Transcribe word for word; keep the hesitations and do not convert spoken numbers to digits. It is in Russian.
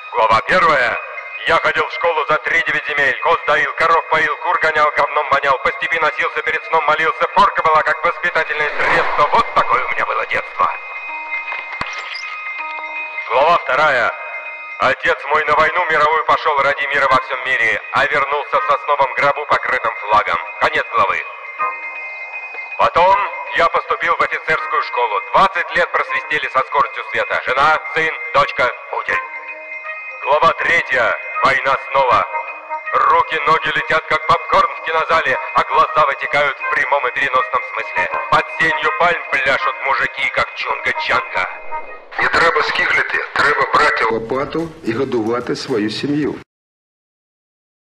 Глава первая. Я ходил в школу за три девять земель, коз доил, коров поил, кур гонял, говном вонял, по степи носился, перед сном молился, порка была как воспитательное средство. Вот такое у меня было детство. Глава вторая. Отец мой на войну мировую пошел ради мира во всем мире, а вернулся в сосновом гробу, покрытым флагом. Конец главы. Потом я поступил в офицерскую школу. двадцать лет просвистели со скоростью света. Жена, сын, дочка, пудель. Глава третья. Война снова. Руки, ноги летят, как попкорн в кинозале, а глаза вытекают в прямом и переносном смысле. Под сенью пальм пляшут мужики, как чунга-чанга. Не треба скиглити, треба брати лопату і годувати свою сім'ю.